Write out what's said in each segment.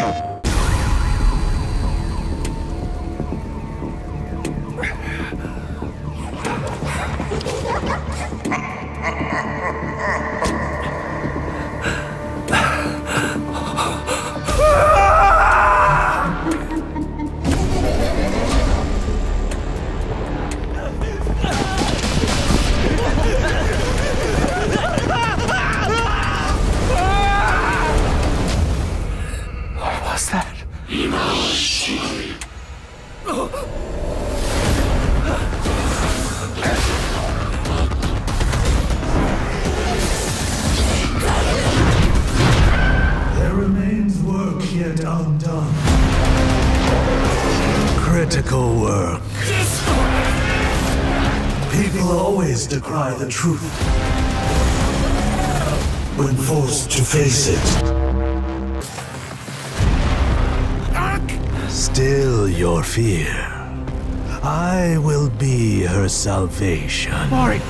Critical work. People always decry the truth when forced to face it. Still your fear. I will be her salvation. Mari!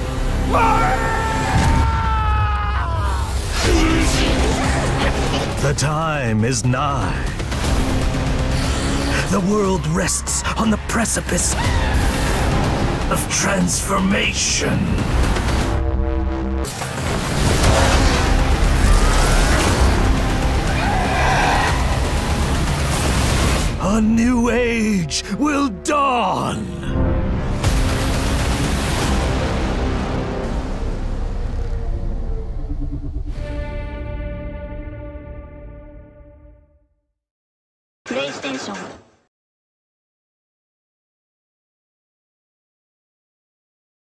The time is nigh. The world rests on the precipice of transformation. A new age will dawn. PlayStation